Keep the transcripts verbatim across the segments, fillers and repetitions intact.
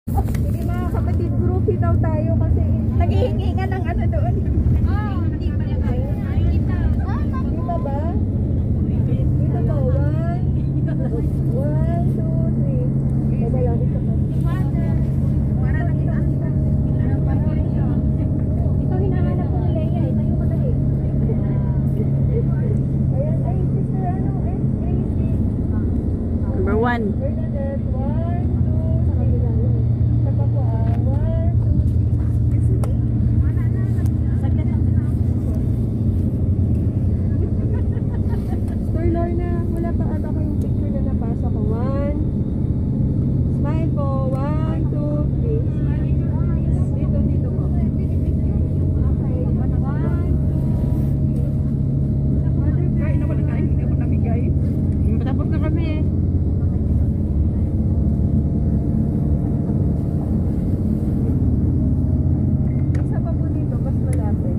Sige mga kapatid, groupie daw tayo kasi naghihingi nga ng ano doon. Ah, hindi ba lang kayo? Dito ba? Dito ba? One, one, two, three. Baba lang ito pa. Para lang ito. Ito hinahanap ko ni Leia eh. Tayo madali. Ayan, ay sister ano eh. Number one. Bernadette, one, two, sa kabila. Sa pa po ah. One, two, three. Saglit lang. Store Lorna, wala pa ata ko yung picture na napasa ko. One. Smile po. One, two, three. Dito, dito po. Okay. One, two, three. Kain ako na kain. Hindi ako namigay. Matapos na kami eh. Isa pa po dito, mas malapit.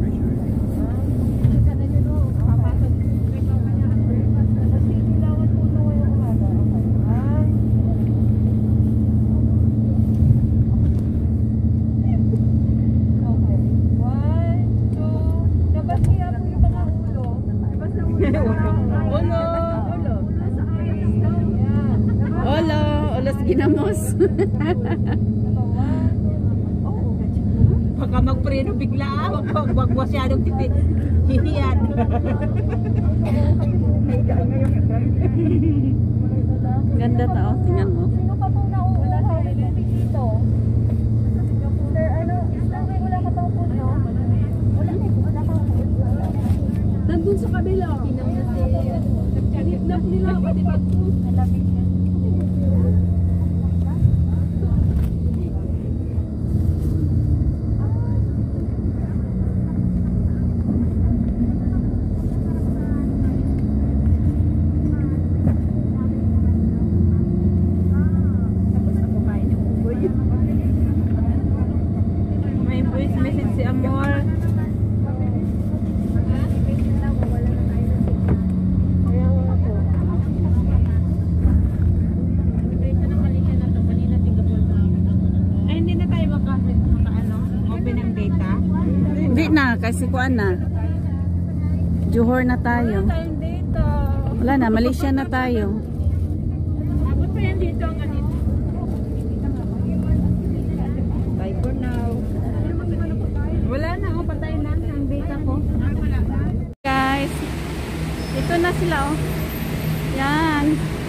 Olo, olos ginamos. Baka magpreno bigla. Huwag wag masyadong titi. Hihiyan. Ganda tao. Tingnan mo. Sino pa pong nauuha dito? Sir, ano? Wala ka pang puno? Wala na. Wala pang puno. Nandun sa kabila. Hinip nila. Pati ba ito? Nalapit niya. May voice message si Amor. Ay, hindi na tayo maka, maka ano, open ang data. Hindi na, kasi kuan na. Johor na tayo. Tayong dito. Wala na, Malaysia na tayo. Abot pa yan dito ang ganito. Bye for now. Wala na, oh, patay na ang data ko. Guys, ito na sila oh. Yan.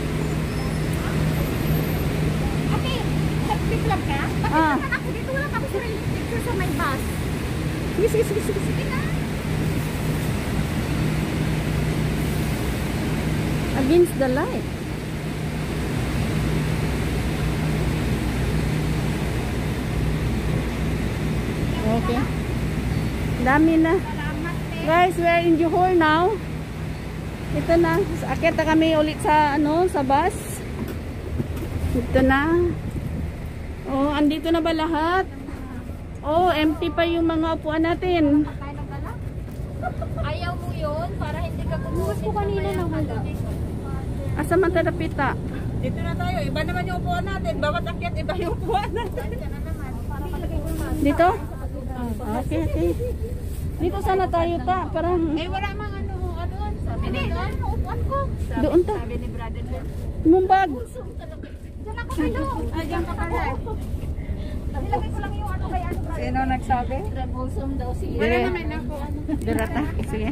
Okay, hectic lang ka? Bakit Ah. naman ako dito? Wala pa ako sa picture sa may bus. Sige, sige, sige, sige. Sige na. Against the light. Okay. Dami na. Salamat eh. Guys, we're in Johor now. Ito na. Akit na kami ulit sa ano, sa bus. Ito na. Oh, andito na ba lahat? Oh, empty pa yung mga upuan natin. Tayo ng dala? Ayaw mo yun para hindi ka kumuha ko kanina na wala. Asa man tayo napita? Dito na tayo. Iba naman yung upuan natin. Bawat akyat, iba yung upuan natin. Para palagay ko naman. Dito? Okay, okay. Dito sana tayo ta. Parang Eh, wala mang ano, ano, sabi ni doon. Upuan ko. doon ta. Sabi ni brother mo. Mumbag. Diyan ako kayo. Ah, diyan ka pala. Nilagay ko lang yung ano kay ano. Sino nagsabi? Rebulsum daw siya. Wala naman ako. Ano. Dirata. Sige.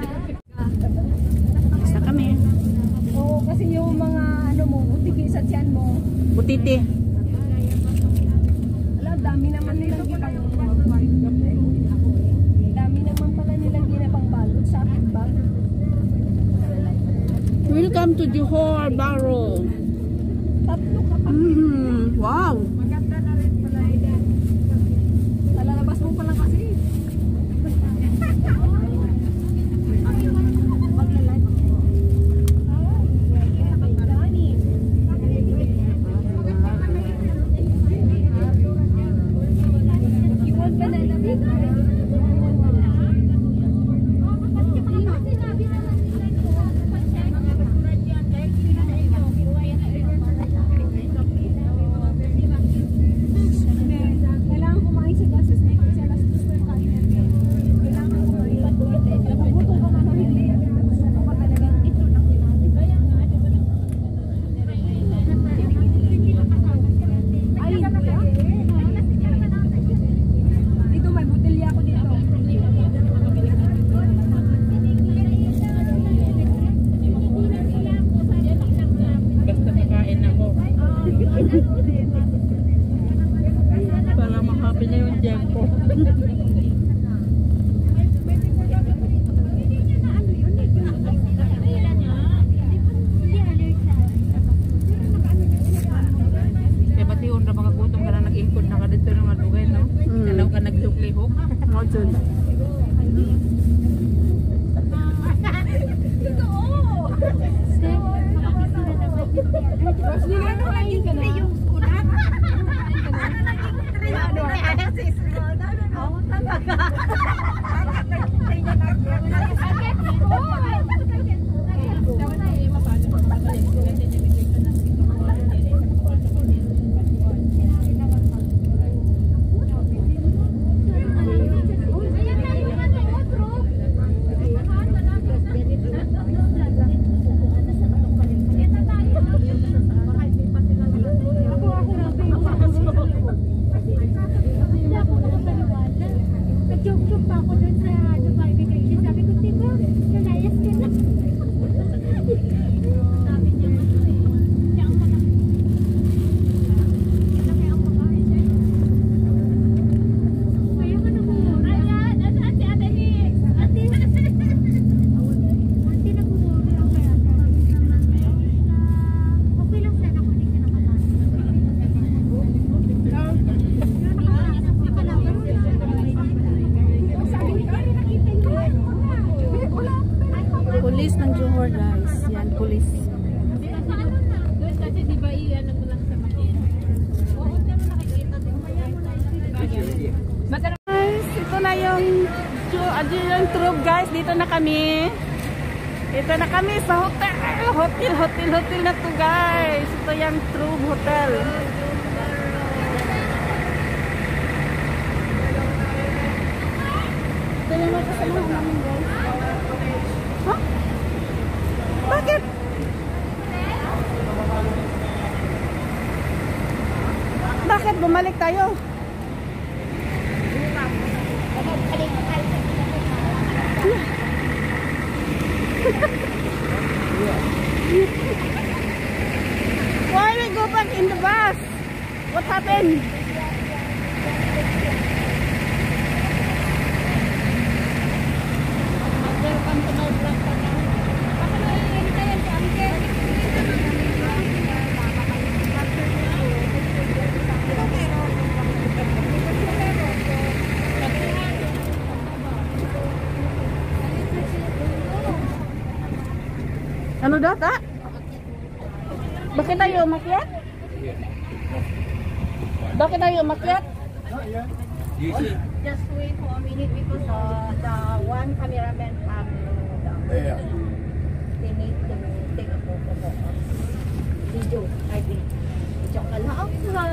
Isa kami. Oo, kasi yung mga ano mo, butiki sa tiyan mo. Butiti. Alam, dami naman nilang ginapang dami naman pala nilang ginapang balot sa akin bag. Welcome to Johor Bahru. Tatlo ka pa. Mm, wow. Maganda na rin pala yan. Talalabas mo pala kasi. Maglalag. Iwan ka na namin. Tiempo. Kaya pati yun, na makagutom ka na nag-ingkod na ka dito ng madugay, no? Mm. Nanaw ka naglihok-lihok. Oh, dyan. Nag-joke-joke pa ako dun sa Dubai vacation. Sabi ko, diba, nalayas ka na. Sabi niya, siya ang mga laki ang mga siya. Kaya ka nagmumura. Ayan, nasaan si Ate Nix? Ate, Ate nagmumura ako kaya. Okay lang sana kung hindi ka nakatapos. Pulis ng Johor, guys. Yan, pulis. Doon kasi di ba iyan ang lang sa makina. Oo, pero nakikita din mo yan. Guys, ito na yung ito yung troop, guys. Dito na kami. Ito na kami sa hotel. Hotel, hotel, hotel na to, guys. Ito yung troop hotel. Ito yung magkasama namin, guys. Huh? Bakit? Bakit bumalik tayo? Why we go back in the bus? What happened? Welcome to my vlog. Baka naiintayan si Angke. Ano daw, ta? Bakit tayo umakyat? Bakit tayo umakyat? Just wait for a minute because uh, the one cameraman um, Yeah. they need to take a photo for us. Video, I think. Video ka lang.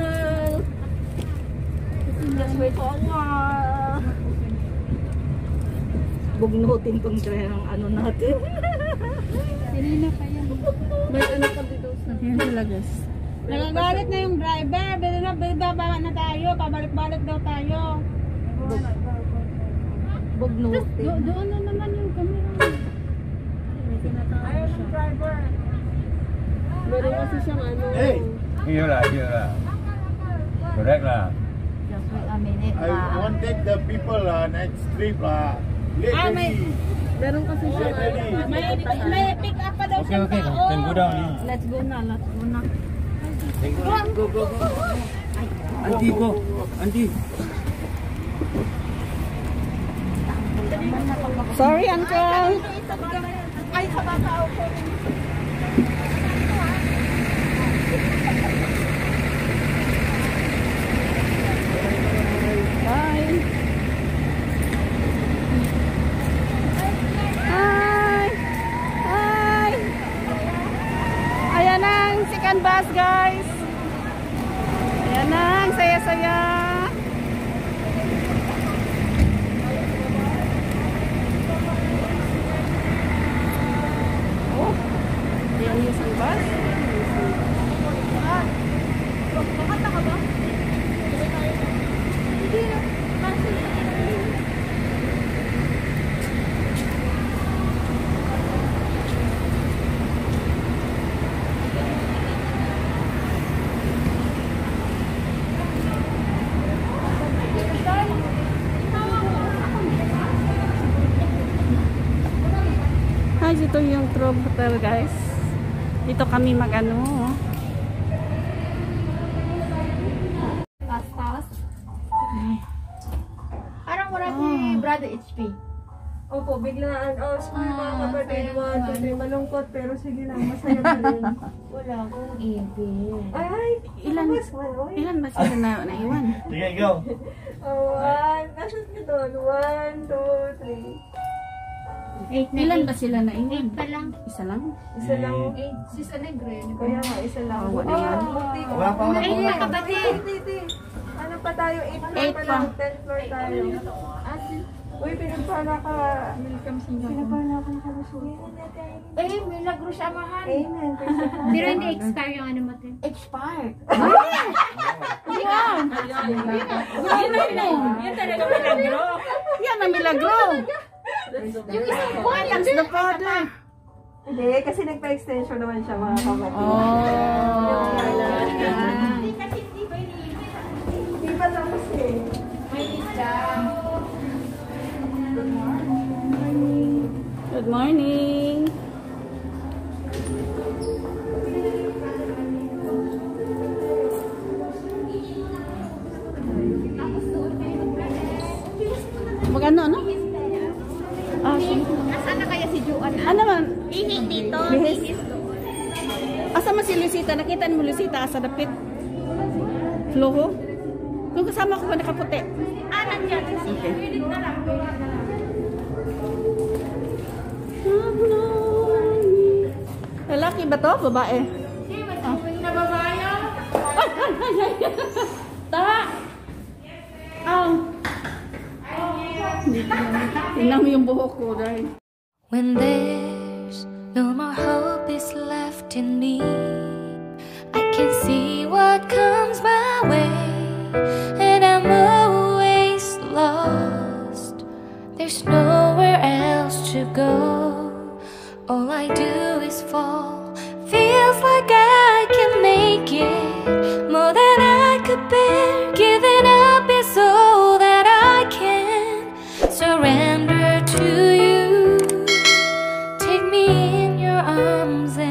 Just wait for a while. Bugnutin kong try ang ano natin. Kanina pa yan. May ano pa dito sa yan sila, guys. Nagagalit na yung driver. Bili na, bababa na tayo. Pabalik-balik daw tayo. Bugnutin. Do doon na naman yung camera. Ayaw ng driver. Meron kasi siyang ano. Hey, Iya lah, iya lah. Correct lah. Just wait a minute. I uh, wanted the people uh, next trip uh, get Ah, may- ready. Meron kasi Get siyang ready. May, may pick up pa daw Okay, siyang okay. tao. Can go down. Let's go na, let's go na. Go, go, go. Auntie, go. Auntie. Sorry, uncle. Ay, sa bata ako. Bye. Hi. Hi. Ayan ang second bus, guys. Ayan ang saya-saya. Oh, ayan yung isang bus. Makata ka ba? Hindi na. Ito yung Trove Hotel, guys. Dito kami mag-ano. Pastas. Parang wala si Brother H P. Opo, biglaan. Oh, school mga Ah, kapatid. sayang One, two, naman. three. Malungkot, pero sige lang. Masaya pa rin. Wala akong ibig. Ay, Ilan, mas man, oy. ilan ba sila na naiwan? Sige, go. Oh, one. Nasaan ka doon? One, two, three. Eight na Ilan eight. ba sila naiwan? Eight pa lang. Isa lang? Isa lang. Eight. Sis Alegre. Kaya nga, isa lang. Oh, wala yan. munti ko. Wala pa, wala pa. Eight na kapatid. Eight, eight, eight. Ano pa tayo? Eight floor Eight pa pa. lang. Ten floor tayo. Uy, pinagpala ka. Pinagpala ka na kalusugan. Eh, milagro sa amahan. Amen. Pero hindi expire yung ano mo, Tim. Expired. Wow! Yan talaga malagro. Yan ang milagro! Yung isang buwan. Thanks the Father! Hindi, kasi nagpa-extension naman siya mga kapatid. Oh! Hindi pa tapos eh. Good morning! Mag-ano, ano? Ah, sige. Nasaan na kaya si Juan? Ano man? Ihi dito. Bihis? Asa man si Lucita? Nakita mo Lucita asa dapit? Floho? Kung kasama ko ba nakaputi? Ah, nandiyan. Okay. Lalaki ba to? Babae? Ah. Ay, ay, ay, ay. Ta! Ang! Tingnan mo yung buhok ko, dahil. When there's no more hope is left in me, I can see what comes my way, and I'm always lost. There's nowhere else to go. All I do is fall. Feels like I can make it more than I could bear. Giving up is all that I can surrender to you. Take me in your arms and